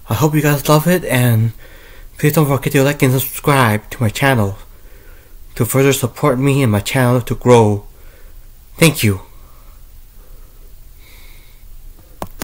I hope you guys love it, and please don't forget to like and subscribe to my channel to further support me and my channel to grow. Thank you.